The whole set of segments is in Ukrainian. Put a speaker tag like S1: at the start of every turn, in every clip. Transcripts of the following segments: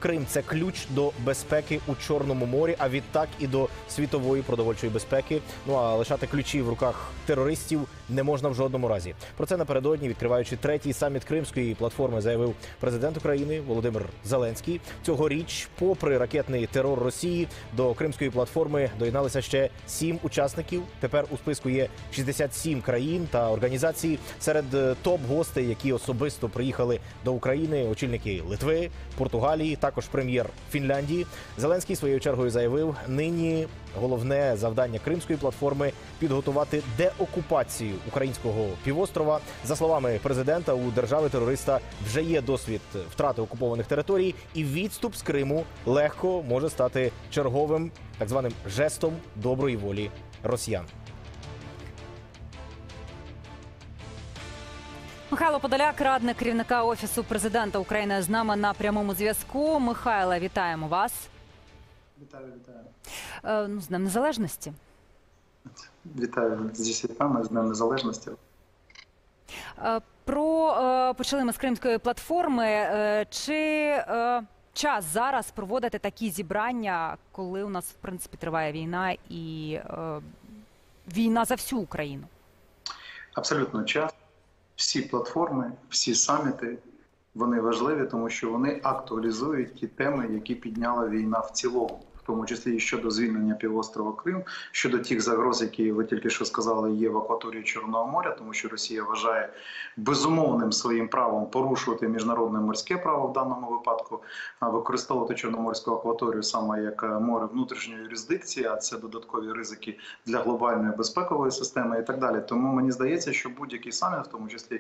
S1: Крим – це ключ до безпеки у Чорному морі, а відтак і до світової продовольчої безпеки. Ну а лишати ключі в руках терористів не можна в жодному разі. Про це напередодні, відкриваючи третій саміт Кримської платформи, заявив президент України Володимир Зеленський. Цьогоріч, попри ракетний терор Росії, до Кримської платформи доєдналися ще 7 учасників. Тепер у списку є 67 країн та організацій. Серед топ-гостей, які особисто приїхали до України, очільники Литви, Португалії, також прем'єр Фінляндії. Зеленський своєю чергою заявив, нині головне завдання Кримської платформи – підготувати деокупацію українського півострова. За словами президента, у держави-терориста вже є досвід втрати окупованих територій, і відступ з Криму легко може стати черговим так званим жестом доброї волі росіян.
S2: Михайло Подоляк, радник керівника Офісу президента України, з нами на прямому зв'язку. Михайле, вітаємо вас.
S3: Вітаю.
S2: З Днем Незалежності.
S3: Вітаю зі святами, з Днем Незалежності.
S2: Почали ми з Кримської платформи. Чи час зараз проводити такі зібрання, коли у нас, в принципі, триває війна і війна за всю Україну?
S3: Абсолютно час. Всі платформи, всі саміти, вони важливі, тому що вони актуалізують ті теми, які підняла війна в цілому. В тому числі і щодо звільнення півострова Крим, щодо тих загроз, які ви тільки що сказали, є в акваторії Чорного моря, тому що Росія вважає безумовним своїм правом порушувати міжнародне морське право в даному випадку, використовувати Чорноморську акваторію саме як море внутрішньої юрисдикції, а це додаткові ризики для глобальної безпекової системи і так далі. Тому мені здається, що будь-який саміт, в тому числі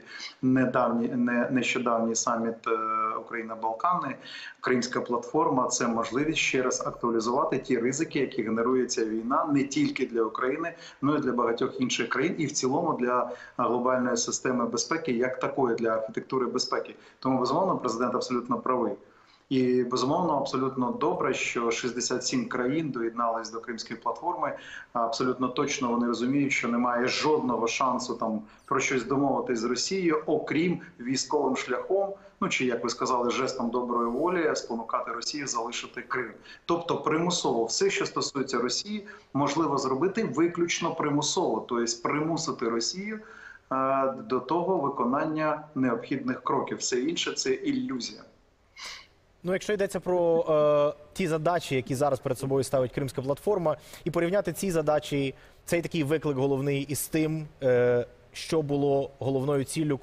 S3: нещодавній саміт Україна-Балкани, Кримська платформа – це можливість ще раз актуалізувати ті ризики, які генерує ця війна не тільки для України, але й для багатьох інших країн і в цілому для глобальної системи безпеки, як такої, для архітектури безпеки. Тому, безумовно, президент абсолютно правий. І, безумовно, абсолютно добре, що 67 країн доєднались до Кримської платформи. Абсолютно точно вони розуміють, що немає жодного шансу там про щось домовитись з Росією, окрім військовим шляхом, ну чи, як ви сказали, жестом доброї волі спонукати Росію залишити Крим. Тобто примусово все, що стосується Росії, можливо зробити виключно примусово, тобто примусити Росію до того виконання необхідних кроків. Все інше – це ілюзія.
S1: Ну, якщо йдеться про ті задачі, які зараз перед собою ставить Кримська платформа, і порівняти ці задачі, цей такий виклик головний із тим, що було головною ціллю,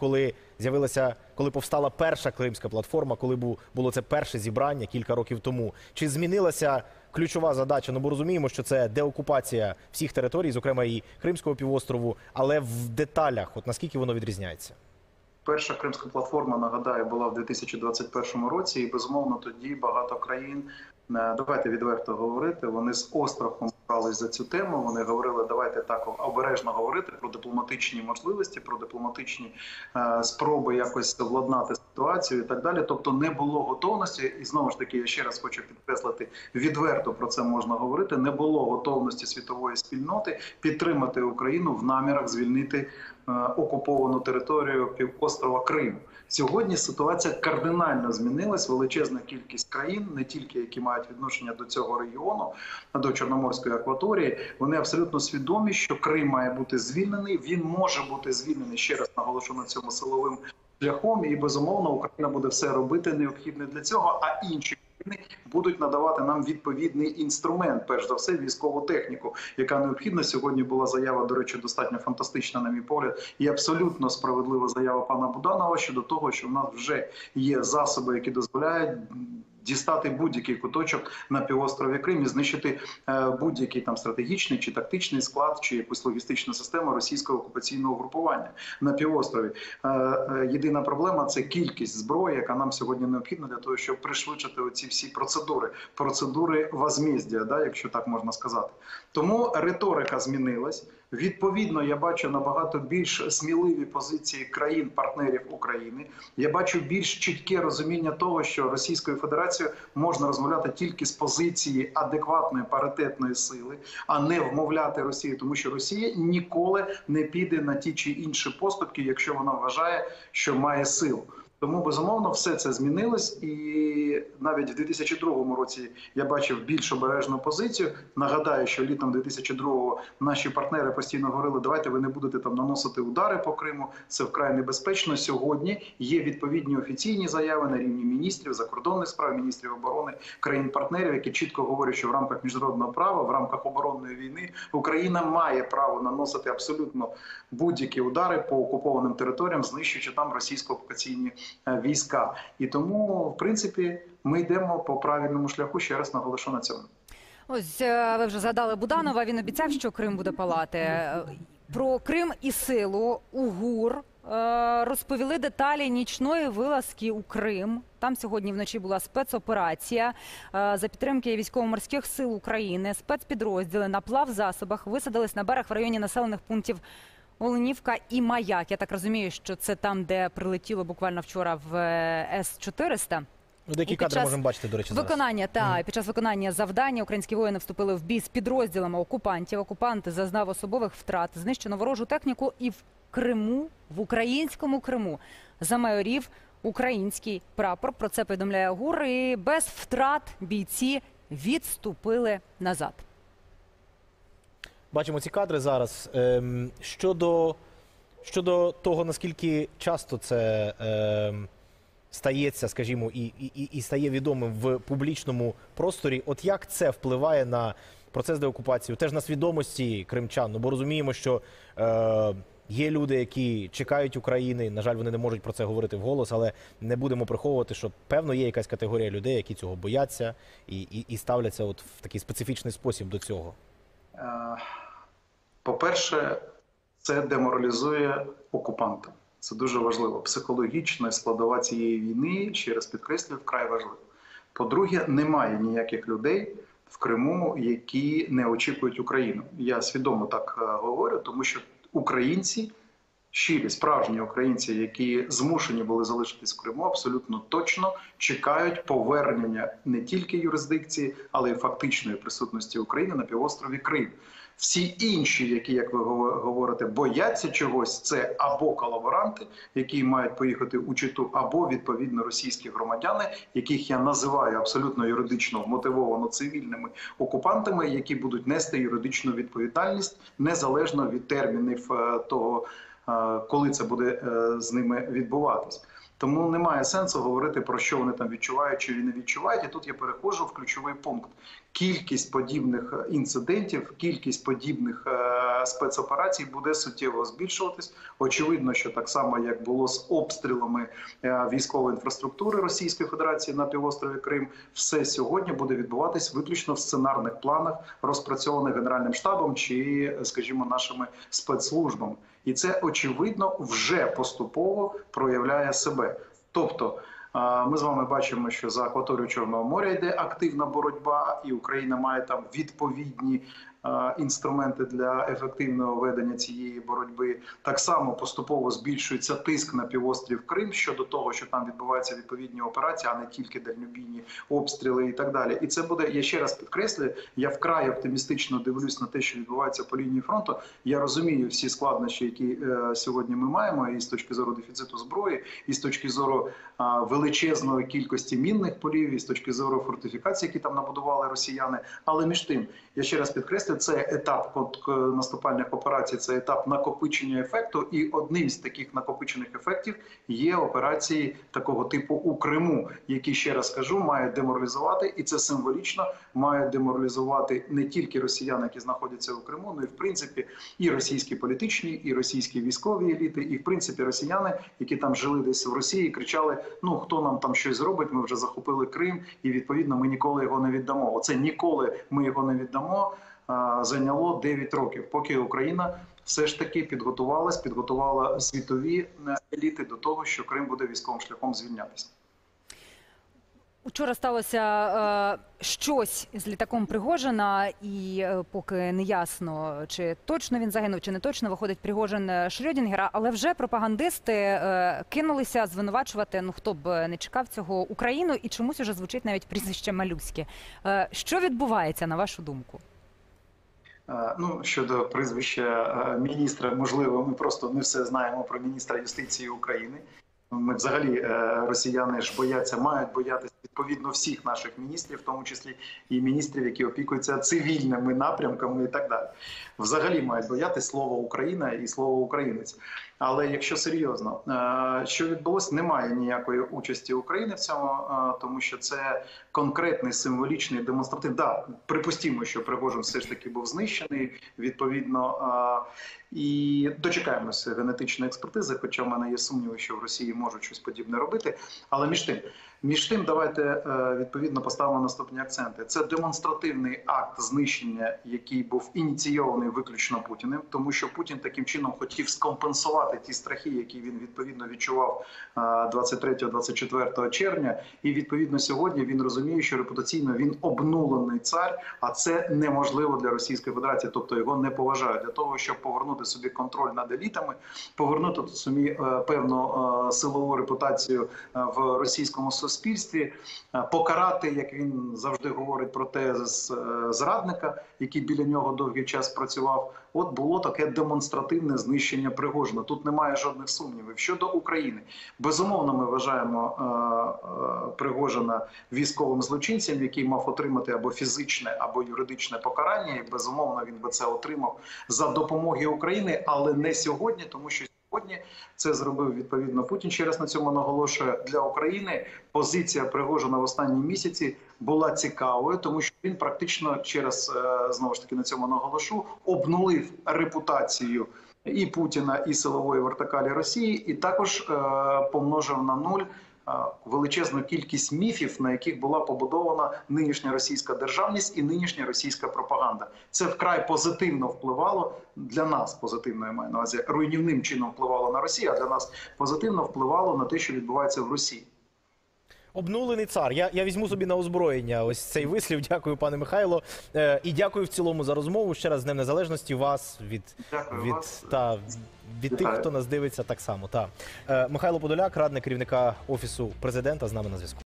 S1: коли повстала перша Кримська платформа, коли було це перше зібрання кілька років тому. Чи змінилася ключова задача? Ну, бо розуміємо, що це деокупація всіх територій, зокрема і Кримського півострову, але в деталях, от наскільки воно відрізняється?
S3: Перша Кримська платформа, нагадаю, була в 2021 році, і, безумовно, тоді багато країн, давайте відверто говорити, вони з острахом брались за цю тему, вони говорили, давайте так обережно говорити про дипломатичні можливості, про дипломатичні спроби якось владнати ситуацію і так далі. Тобто не було готовності, і знову ж таки, я ще раз хочу підкреслити, відверто про це можна говорити, не було готовності світової спільноти підтримати Україну в намірах звільнити окуповану територію півострова Крим. Сьогодні ситуація кардинально змінилась. Величезна кількість країн, не тільки які мають відношення до цього регіону, до Чорноморської акваторії, вони абсолютно свідомі, що Крим має бути звільнений. Він може бути звільнений, ще раз наголошу на цьому, силовим шляхом. І, безумовно, Україна буде все робити необхідне для цього, а інші країни будуть надавати нам відповідний інструмент, перш за все, військову техніку, яка необхідна. Сьогодні була заява, до речі, достатньо фантастична, на мій погляд, і абсолютно справедлива заява пана Буданова щодо того, що в нас вже є засоби, які дозволяють дістати будь-який куточок на півострові Крим і знищити будь-який там стратегічний чи тактичний склад, чи якусь логістичну систему російського окупаційного групування на півострові. Єдина проблема – це кількість зброї, яка нам сьогодні необхідна для того, щоб пришвидшити оці всі процедури возмездя, да, якщо так можна сказати. Тому риторика змінилась. Відповідно, я бачу набагато більш сміливі позиції країн-партнерів України. Я бачу більш чітке розуміння того, що Російською Федерацією можна розмовляти тільки з позиції адекватної паритетної сили, а не вмовляти Росію, тому що Росія ніколи не піде на ті чи інші поступки, якщо вона вважає, що має силу. Тому, безумовно, все це змінилось, і навіть в 2002 році я бачив більш обережну позицію. Нагадаю, що літом 2002-го наші партнери постійно говорили, давайте ви не будете там наносити удари по Криму, це вкрай небезпечно. Сьогодні є відповідні офіційні заяви на рівні міністрів закордонних справ, міністрів оборони країн-партнерів, які чітко говорять, що в рамках міжнародного права, в рамках оборонної війни Україна має право наносити абсолютно будь-які удари по окупованим територіям, знищуючи там російсько-окупаційні війська. І тому, в принципі, ми йдемо по правильному шляху, ще раз наголошу на цьому.
S2: Ось ви вже згадали Буданова, він обіцяв, що Крим буде палати. Про Крим і силу у ГУР розповіли деталі нічної вилазки у Крим. Там сьогодні вночі була спецоперація за підтримки військово-морських сил України. Спецпідрозділи на плавзасобах висадились на берег в районі населених пунктів Оленівка і Маяк. Я так розумію, що це там, де прилетіло буквально вчора в С-400.
S1: Деякі кадри можемо бачити, до речі, зараз.
S2: Під час виконання завдання українські воїни вступили в бій з підрозділами окупантів. Окупанти зазнав особових втрат, знищено ворожу техніку і в Криму, в українському Криму, замайорів український прапор. Про це повідомляє ГУР. І без втрат бійці відступили назад.
S1: Бачимо ці кадри зараз. Щодо того, наскільки часто це стається, скажімо, і стає відомим в публічному просторі, от як це впливає на процес деокупації, теж на свідомості кримчан? Ну, бо розуміємо, що є люди, які чекають України, на жаль, вони не можуть про це говорити вголос, але не будемо приховувати, що, певно, є якась категорія людей, які цього бояться і ставляться от в такий специфічний спосіб до цього.
S3: По-перше, це деморалізує окупанта. Це дуже важливо. Психологічна складова цієї війни, ще раз підкреслюю, вкрай важливо. По-друге, немає ніяких людей в Криму, які не очікують Україну. Я свідомо так говорю, тому що українці, щирі, справжні українці, які змушені були залишитись в Криму, абсолютно точно чекають повернення не тільки юрисдикції, але й фактичної присутності України на півострові Крим. Всі інші, які, як ви говорите, бояться чогось, це або колаборанти, які мають поїхати у Читу, або, відповідно, російські громадяни, яких я називаю абсолютно юридично мотивовано цивільними окупантами, які будуть нести юридичну відповідальність, незалежно від термінів того, коли це буде з ними відбуватись. Тому немає сенсу говорити, про що вони там відчувають чи не відчувають. І тут я переходжу в ключовий пункт. Кількість подібних інцидентів, кількість подібних спецоперацій буде суттєво збільшуватись. Очевидно, що так само, як було з обстрілами військової інфраструктури Російської Федерації на півострові Крим, все сьогодні буде відбуватись виключно в сценарних планах, розпрацьованих Генеральним штабом чи, скажімо, нашими спецслужбами. І це, очевидно, вже поступово проявляє себе. Тобто, ми з вами бачимо, що за акваторію Чорного моря йде активна боротьба, і Україна має там відповідні інструменти для ефективного ведення цієї боротьби. Так само поступово збільшується тиск на півострів Крим щодо того, що там відбуваються відповідні операції, а не тільки дальнобійні обстріли і так далі. І це буде, я ще раз підкреслюю, я вкрай оптимістично дивлюсь на те, що відбувається по лінії фронту. Я розумію всі складнощі, які сьогодні ми маємо, і з точки зору дефіциту зброї, і з точки зору величезної кількості мінних полів, і з точки зору фортифікацій, які там набудували росіяни. Але між тим, я ще раз підкреслюю, це етап наступальних операцій, це етап накопичення ефекту. І одним з таких накопичених ефектів є операції такого типу у Криму, які, ще раз кажу, мають деморалізувати, і це символічно мають деморалізувати не тільки росіяни, які знаходяться у Криму, але і, в принципі, і російські політичні, і російські військові еліти, і, в принципі, росіяни, які там жили десь в Росії, кричали, ну, хто нам там щось зробить, ми вже захопили Крим, і, відповідно, ми ніколи його не віддамо. Оце ніколи ми його не віддамо зайняло 9 років, поки Україна все ж таки підготувала світові еліти до того, що Крим буде військовим шляхом звільнятися.
S2: Учора сталося щось з літаком Пригожина, і поки не ясно, чи точно він загинув, чи не точно, виходить Пригожин Шрёдінгера, але вже пропагандисти кинулися звинувачувати, ну хто б не чекав цього, Україну, і чомусь уже звучить навіть прізвище Малюське. Що відбувається, на вашу думку?
S3: Ну, щодо прізвища міністра, можливо, ми просто не все знаємо про міністра юстиції України. Ми взагалі росіяни ж бояться, мають боятися відповідно всіх наших міністрів, в тому числі і міністрів, які опікуються цивільними напрямками і так далі. Взагалі мають боятися слова Україна і слова українець. Але якщо серйозно, що відбулося, немає ніякої участі України в цьому, тому що це конкретний символічний демонстратив. Да, припустімо, що Пригожин все ж таки був знищений, відповідно, і дочекаємося генетичної експертизи, хоча в мене є сумніви, що в Росії можуть щось подібне робити. Але між тим давайте відповідно поставимо наступні акценти. Це демонстративний акт знищення, який був ініційований виключно Путіним, тому що Путін таким чином хотів скомпенсувати ті страхи, які він відповідно відчував 23-24 червня. І відповідно сьогодні він розуміє, що репутаційно він обнулений цар, а це неможливо для Російської Федерації, тобто його не поважають. Для того, щоб повернути собі контроль над елітами, повернути собі певну силову репутацію в російському суспільстві, покарати, як він завжди говорить про тезис зрадника, який біля нього довгий час працював. От було таке демонстративне знищення Пригожина. Тут немає жодних сумнівів. Щодо України, безумовно, ми вважаємо Пригожина військовим злочинцем, який мав отримати або фізичне, або юридичне покарання. І безумовно він би це отримав за допомоги України, але не сьогодні, тому що сьогодні це зробив відповідно Путін. Ще раз на цьому наголошую, для України позиція Пригожина в останні місяці була цікавою, тому що він практично, через знову ж таки на цьому наголошу, обнулив репутацію і Путіна, і силової вертикалі Росії, і також помножив на нуль величезну кількість міфів, на яких була побудована нинішня російська державність і нинішня російська пропаганда. Це вкрай позитивно впливало, для нас позитивно, я маю на увазі, руйнівним чином впливало на Росію, а для нас позитивно впливало на те, що відбувається в Росії.
S1: Обнулений цар. Я візьму собі на озброєння ось цей вислів. Дякую, пане Михайло. І дякую в цілому за розмову. Ще раз з Днем Незалежності вас, від тих, хто нас дивиться так само. Михайло Подоляк, радник керівника Офісу Президента, з нами на зв'язку.